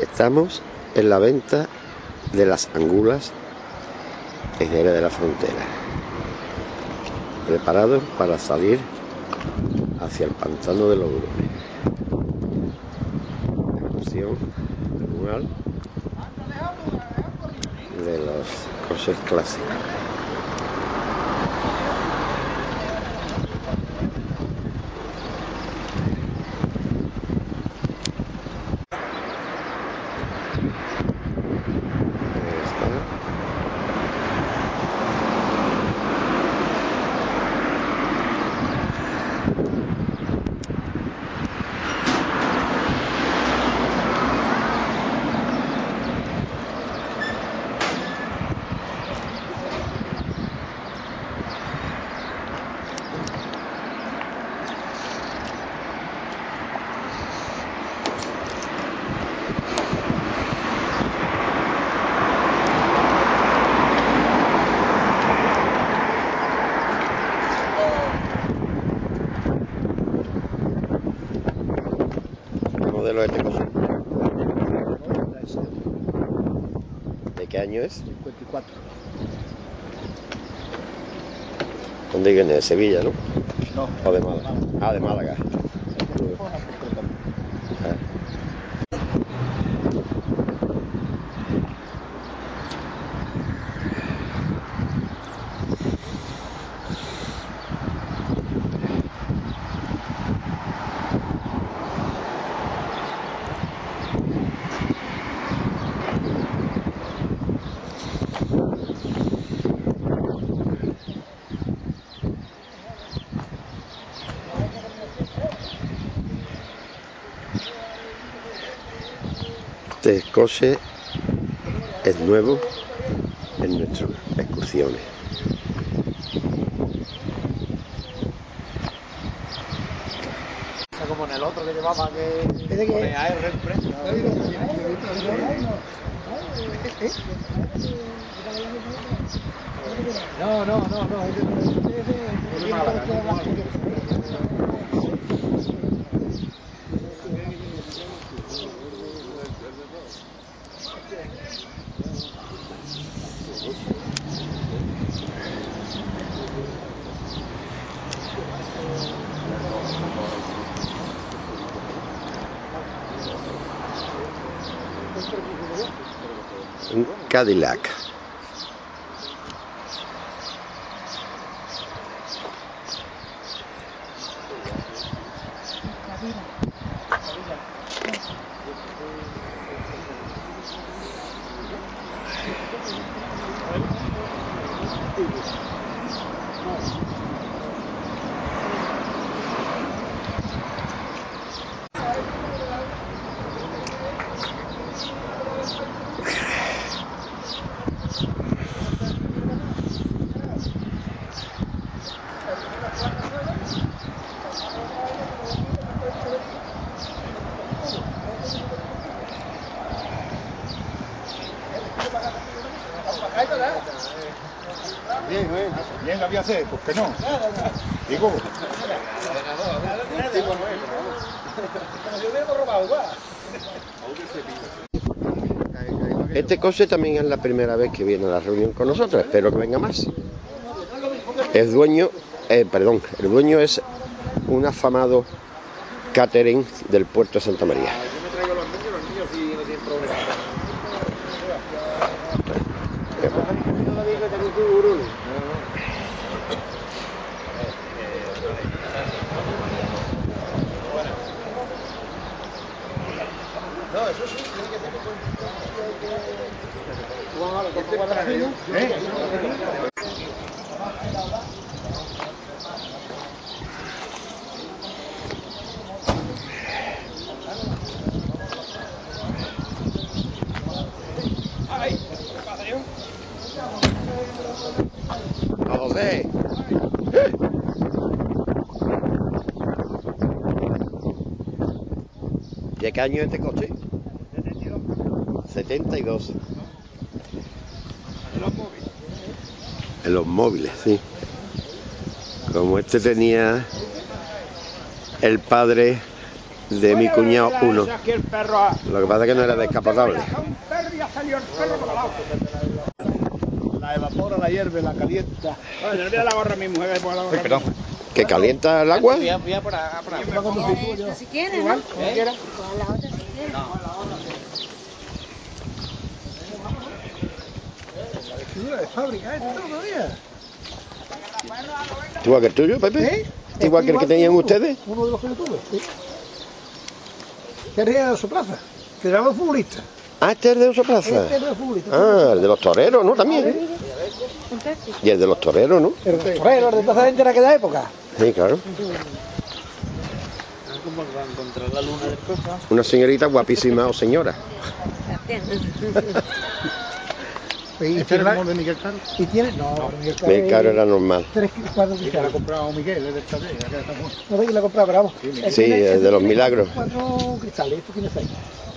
Estamos en la venta de las angulas en Jerez de la Frontera, preparados para salir hacia el pantano de los Grumes. Excursión anual de los coches clásicos. Modelo de este coche. ¿De qué año es? 54. ¿Dónde viene? ¿De Sevilla, no? No. ¿O de Málaga? Ah, de Málaga. Este coche es nuevo en nuestras excursiones. Como en el otro que llevaba que pone AR el precio. No. Es de Málaga. Un Cadillac. Bien, había sed, ¿por qué no? Digo. Este coche también es la primera vez que viene a la reunión con nosotros. Espero que venga más. El dueño es un afamado catering del puerto de Santa María. Yo me traigo los niños sí no tienen problema. No, eso sí, tiene que ser José. ¿De qué año es este coche? 72. En los móviles, sí. Como este tenía el padre de mi cuñado uno. Lo que pasa es que no era descapotable. La evapora, la hierve, la calienta. Bueno, yo le voy a la gorra a mi mujer. Perdón. ¿Que calienta el agua? Voy a por ahí. Si quieres, ¿no? Igual, como quiera. Con la otra si quieres. La vestidura de fábrica, esto todavía. ¿Igual que el tuyo, Pepe? ¿Igual que el que tenían ustedes? Uno de los que yo tuve, sí. ¿Qué haría de su plaza? Que era los futbolistas. Ah, este es el de Oso Plaza. Este es de los futbolistas. Ah, el de los toreros, ¿no? También. Y el de los toreros, ¿no? El torero, el de Plaza Gente de aquella época. Sí, claro. Una señorita guapísima o señora. ¿Y tiene de Miguel Caro? ¿Y tiene? No, Miguel Caro. Miguel Caro era normal. 3 cuadros de Caro. La ha comprado Miguel, es del Chadé. No sé quién la ha comprado, pero vamos. Sí, el de los milagros. 4 cristales, esto tiene 6.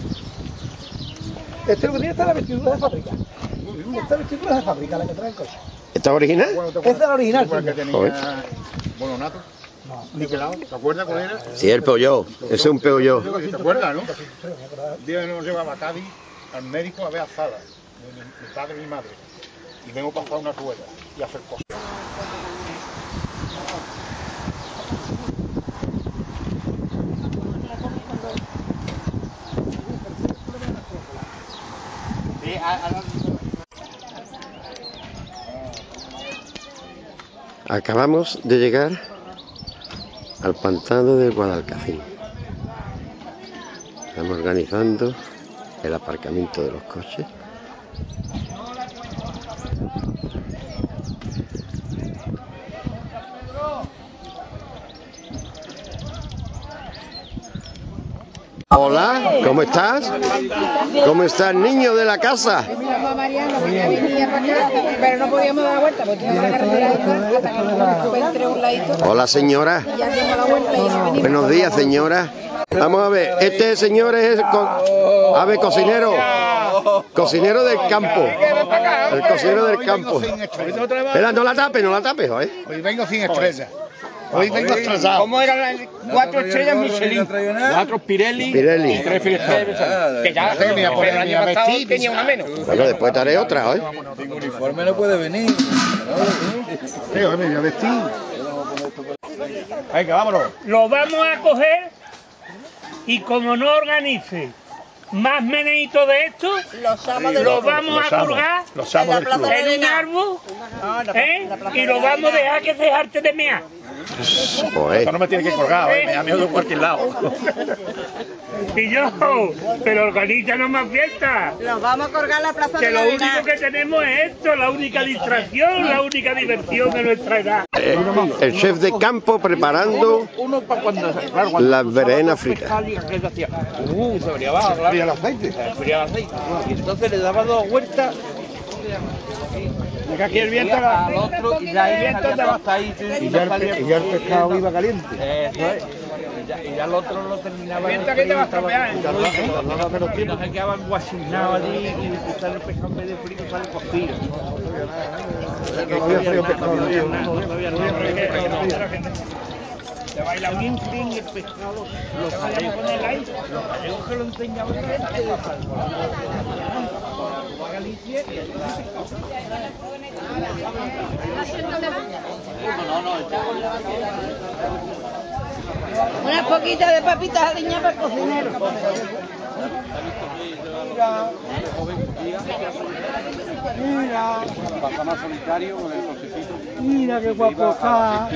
Este lo que tiene está la vestidura de fábrica. Esta vestidura es de fábrica, la que trae el coche. ¿Esta es original? Esta es la original. Que tenía Joder. Bononato, niquelado, ¿te acuerdas cuál era? Sí, el Peugeot. Ese es un Peugeot. ¿Te acuerdas, no? Un día nos llevaba a Cádiz al médico a ver a Zala, mi padre y mi madre, y vengo a pasar una rueda y a hacer cosas. Acabamos de llegar al pantano del Guadalcacín. Estamos organizando el aparcamiento de los coches. Hola, ¿cómo estás? ¿Cómo está el niño de la casa? Miramos a Mariano, que ya venía para acá, pero no podíamos dar la vuelta porque teníamos la carretera esta, hasta que nos encuentre un ladito. Hola, señora. Y ya dimos la vuelta y nos venimos. Buenos días, señora. Vamos a ver, este señor es a ver, cocinero. Cocinero del campo. El cocinero del campo. Espera, no la tapes, joder. Hoy vengo sin estrella. Hoy vengo estresado. ¿Cómo eran las 4 estrellas Michelin? 4 Pirelli. Pirelli. Y 3 Philips. Que ya, pero el año pasado tenía una menos. Bueno, después te haré otra, hoy. Sin uniforme no puede venir. Sí, hoy me voy a vestir. Venga, vámonos. Lo vamos a coger y como no organice más meneitos de esto, lo vamos a colgar Los amos del club. en un árbol, y lo vamos a dejar que se jarte de mear. Joder. Esto no me tiene que colgar, me da miedo de cualquier lado. Y yo, pero organiza no más fiesta. Nos vamos a colgar la plaza Que de lo la único Arena. que tenemos es esto, la única distracción, la única diversión de nuestra edad. El chef de campo preparando Uno para cuando, claro, cuando las berenas fritas. se decía, se venía abajo, claro. ¿Y el aceite? Se fría el aceite. Y entonces le daba 2 vueltas. Deja aquí el viento, Al otro y ya el viento estaba hasta ahí. Y ya el pescado iba caliente. Eso es. Y ya el otro lo terminaba. Mientras que te va a estropear. Y no se quedaban guasinados allí y sale el pescado en vez de frío, sale cocido. No había frío pescado. Se baila Bien frío el pescado, los gallegos que lo enseñaban gente de Galicia y el Unas poquitas de papitas aliñadas para el cocinero. Pasamos solitario con el cochecito. Mira qué guapo está.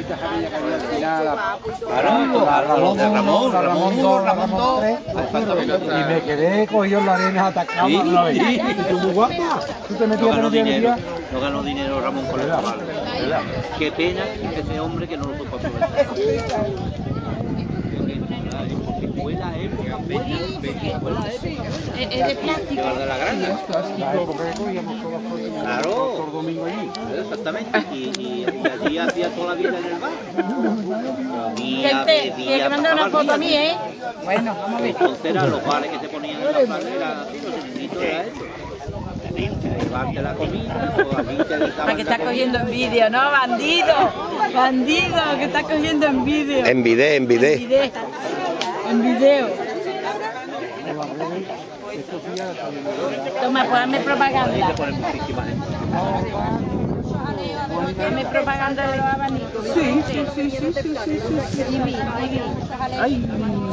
Ramón 3. Y me quedé cogido en la arena atacado una vez. Y tú muy guapa. Tú te metías, No ganó dinero Ramón con el chaval. Qué pena que ese hombre que no lo supo aprovechar. Escuela épica, escuela épica. Es de plástico. De la grande. Claro. Exactamente. Y allí hacía toda la vida en el bar. Que manda una foto a mí, ¿eh? Bueno, entonces eran los bares que se ponían en la barrera, así, los chiquitos era eso. Llevarte la comida o aquí te Para dejaban que estás cogiendo envidia, ¿no? Bandido, bandido, que estás cogiendo envidia. En Vidé. Envidé. En video. Toma, pues hazme propaganda. Hazme propaganda de los abanicos. Sí. Ay.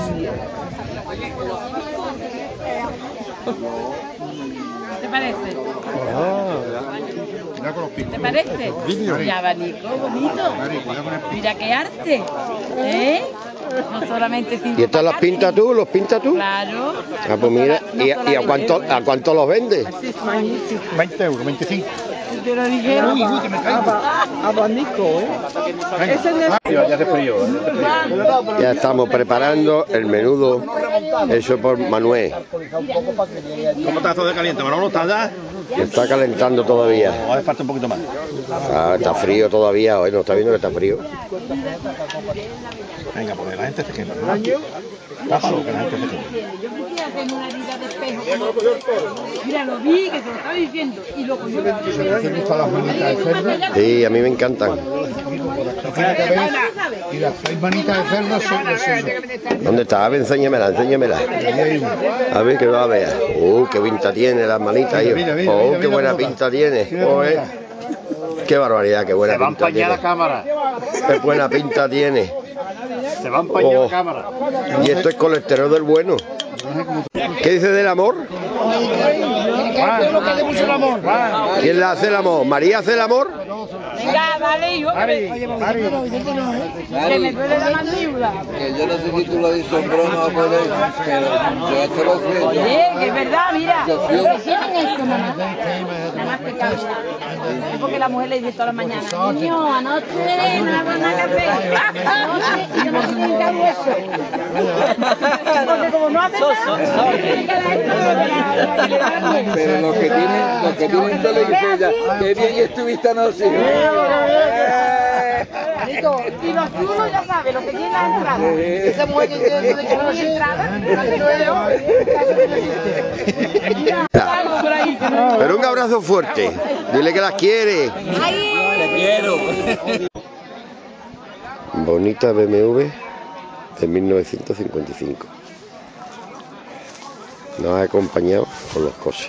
¿Te parece? ¿Te parece? Y abanico bonito. Mira qué arte. ¿Eh? No solamente ¿Y estas las pintas tú? ¿Los pintas tú? Claro. Ah, pues mira, ¿y a cuánto los vendes? 20 euros, 25. Te lo dijeron. Abanico, Ya te frío. Ya estamos preparando el menudo hecho por Manuel. ¿Cómo está todo de caliente? ¿Manolo está ya? Está calentando todavía. O hace falta un poquito más. Ah, está frío todavía, hoy no está viendo que está frío. Venga, porque la gente se quema. Tápalo, que la gente se quema. Yo me quedé haciendo una herida de espejo. Mira, lo vi, que se lo estaba diciendo. Y lo cogió. Sí, a mí me encantan. Y las 6 manitas de cerdo son. ¿Dónde está? A ver, enséñamela. A ver que va a ver. Qué pinta tiene las manitas. Qué buena pinta tiene. Qué barbaridad, qué buena pinta tiene. Se va a empañar la cámara. Qué buena pinta tiene. Se va a empañar la cámara. Y esto es colesterol del bueno. ¿Qué dice del amor? ¿Quién le hace el amor? ¿María hace el amor? Venga, dale, hijo. Que me duele la mandíbula. Que yo no sé si tú lo dices en broma o por ahí, pero yo esto lo sé. Oye, que es verdad, mira. ¿Tienen esto, mamá? Nada más te cambia. Es porque la mujer le dice todas las mañanas, niño, anoche me hago una café. Anoche, y yo no sé quién cago eso. Porque como no hace nada, Pero los que tienen televisión ya, qué bien estuviste anoche. Y los chulos ya saben, los que tienen la entrada. Esa mujer que tiene entrada, Pero un abrazo fuerte. Dile que las quiere. Te quiero. Bonita BMW de 1955. Nos ha acompañado con los coches.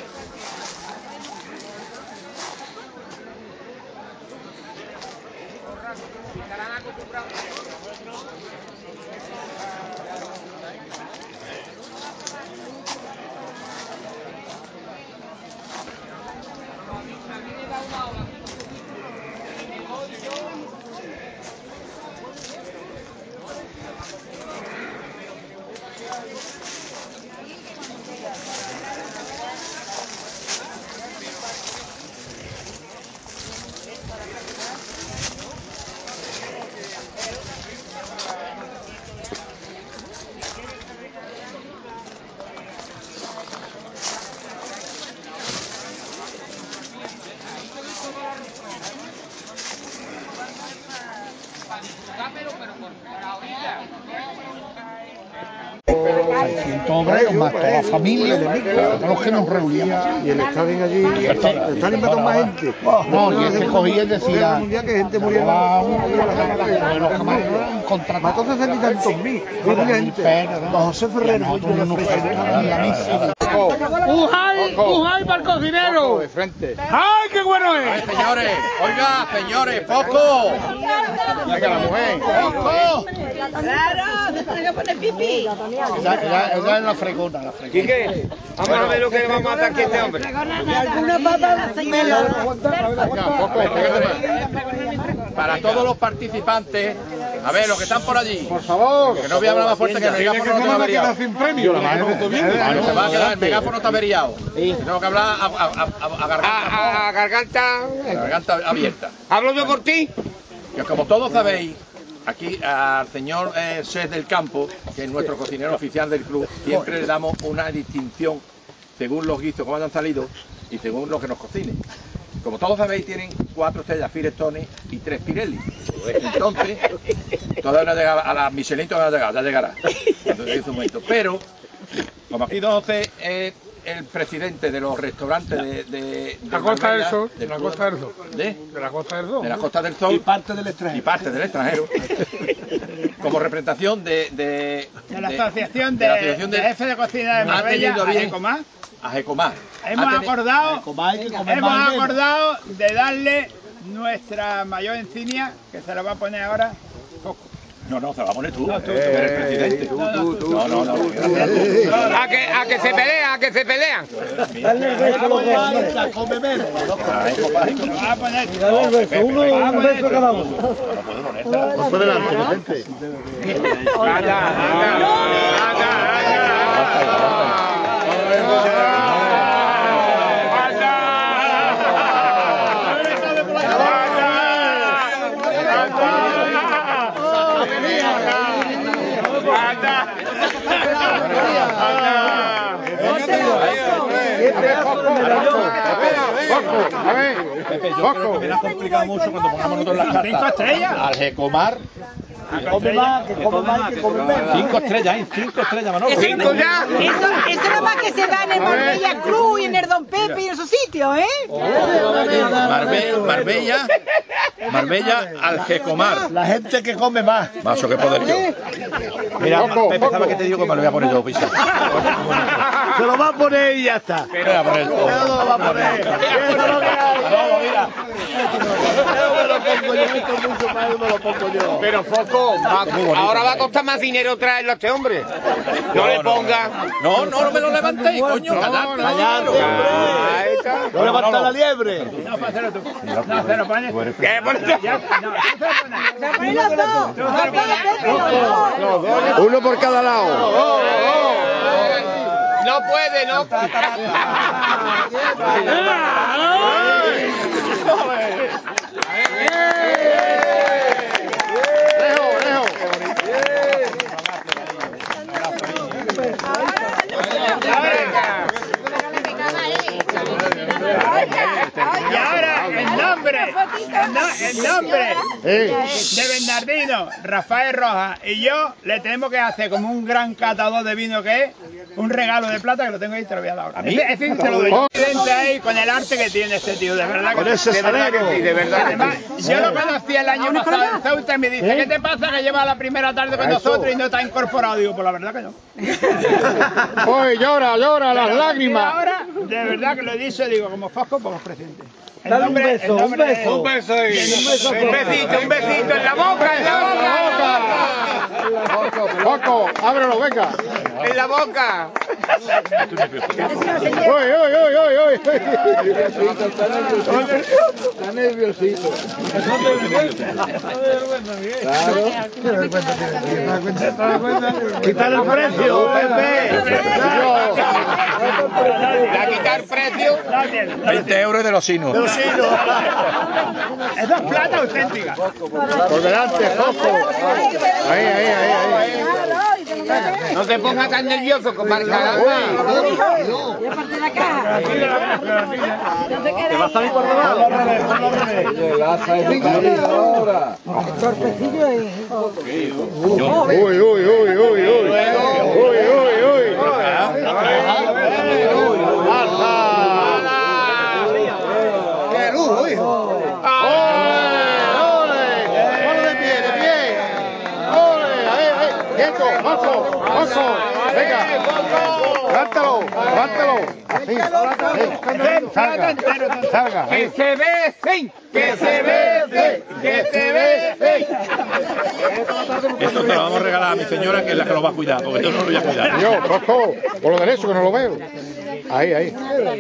Obreros más toda la familia, todos los que nos reuníamos. Y el Stalin allí, el Stalin mató más gente. No, y es que cogía y decía. Mundial que gente murió. Mató 60 y tantos mil. Don José Ferrero. ¡Un high para el cocinero! De frente. ¡Ay, qué bueno es! Señores, oiga, señores, poco. Venga, la mujer. Poco. Claro, te tengo que poner pipí. Ella es la fregona, Quique, vamos a ver lo que le vamos a matar aquí a este hombre. Alguna pata la señora. Para todos los participantes, a ver, los que están por allí. Por favor. Que no voy a hablar más fuerte que el megáfono no está averiado. sin premio. Bueno, se va a quedar, el megáfono está averiado. Tengo que hablar a garganta abierta. ¿Hablo yo por ti? Que como todos sabéis, aquí al señor chef del campo, que es nuestro cocinero oficial del club, siempre le damos una distinción según los guisos como hayan salido y según lo que nos cocine. Como todos sabéis, tienen 4 estrellas Firestone y 3 Pirelli. Entonces, todavía no ha llegado a la Michelin, todavía no ha llegado, ya llegará. Entonces, en su momento. Pero, como aquí don José es el presidente de los restaurantes de La Costa del Marbella, Sol, del la club- Costa del Sol. ¿De? De la Costa del Sol. De la Costa del Sol. Y parte del extranjero. Y parte del extranjero. Como representación De la Asociación de la Asociación de Jefes de Cocina de ha Marbella, tenido bien AECOMAR, a Jecomar. hemos acordado más de darle nuestra mayor insignia, que se la va a poner ahora Coco. No, se la va a poner tú. Tú eres el presidente. No. A que se pelean, a que se pelean. Dale el beso a los dos. Come menos. Va a poner Dale el beso. Un beso cada uno. Por delante, Vicente. Coco, me la ha complicado mucho cuando pongamos nosotros las cartas. 5 estrellas. Al Jecomar. Que come más, que come menos. 5 estrellas, 5 estrellas, Manolo. ¿Cinco ya? Eso nada más que se da en el Marbella Club y en el Don Pepe y en esos sitios, ¿eh? Marbella al Jecomar. La gente que come más. Macho, qué poder yo. Mira, Pepe, ¿sabes qué te digo? Que me lo voy a poner yo, pisa. Se lo va a poner y ya está. Pero voy a poner todo. No lo va a poner. Eso es lo que hay. Manolo, mira. Yo me lo pongo yo. Esto es mucho más, me lo pongo yo. Pero Foco, ahora va a costar más dinero traerlo a este hombre. No le ponga. No me lo levantéis, coño. Callate, hombre. No levanta la liebre. No, pásalo tú. No, se lo pones. ¿Qué? Por eso. Se ponen los dos. Los dos. Uno por cada lado. No puede, no. Y ahora el nombre de Bernardino, Rafael Rojas y yo le tenemos que hacer como un gran catador de vino que es un regalo de plata que lo tengo ahí y te lo voy a dar ahora. Ese se lo doy. Evidente ahí con el arte que tiene este tío, de verdad que Con ese de verdad salero. que sí, de verdad. Además, yo lo conocí el año pasado en Ceuta y me dice, ¿qué te pasa que lleva la primera tarde con nosotros y no está incorporado? Digo, pues la verdad que no. Oye, llora las Y lágrimas. ahora, de verdad que lo he dicho, digo, como Fosco, como presidente. Dale un beso, un beso. Un besito en la boca, en la boca. Coco, ábrelo, venga. En la boca. Uy. Está nerviosito. Quitar el precio, Pepe. ¿La quitar precio? 20 euros de los sinos. Eso es plata auténtica. Por delante, Coco. Ahí. No te pongas tan nervioso con marcar. Y aparte de la caja. No se queda ahí. Por debajo. Torpecillo es. ¡Qué lujo, hijo! Coco, venga. Levántalo. Salga. Que se besen, que se besen, que se besen. Esto te lo vamos a regalar a mi señora, que es la que lo va a cuidar, porque yo no lo voy a cuidar. Yo, Coco, por lo derecho que no lo veo. Ahí.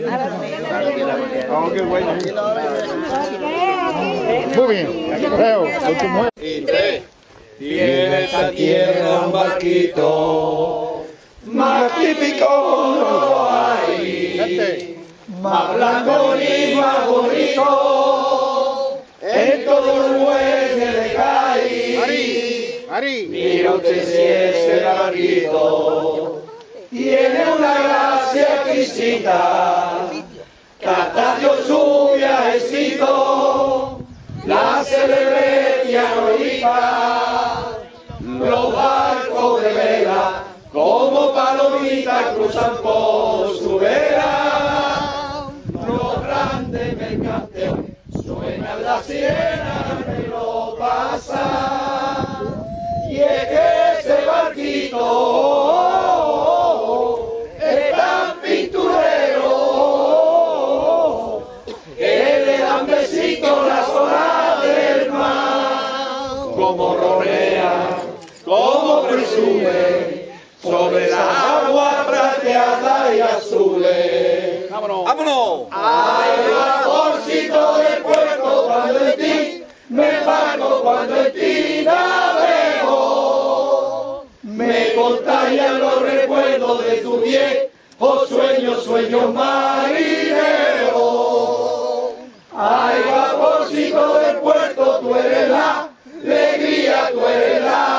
Muy bien. Leo, con tu mujer. Tiene esta tierra un barquito, más típico no lo hay, más blanco y más bonito, en todo el muelle de Cádiz. Ari. Mira usted si ese barquito tiene una gracia exquisita, Catadio su viajecito, la celebretia norica, los barcos de vela, como palomitas cruzan por su vela. sirena me lo pasa, y es que ese barquito es tan pinturero que le dan besitos las olas del mar, como ronea, como presume sobre la agua plateada y azules. ¡Vámonos! ¡Vámonos! Ay, vaporcito de puerto, cuando en ti me embarco, cuando en ti navego, me contagian los recuerdos de tu viejos sueños, sueños marineros. Ay, vaporcito del puerto, tú eres la alegría, tú eres la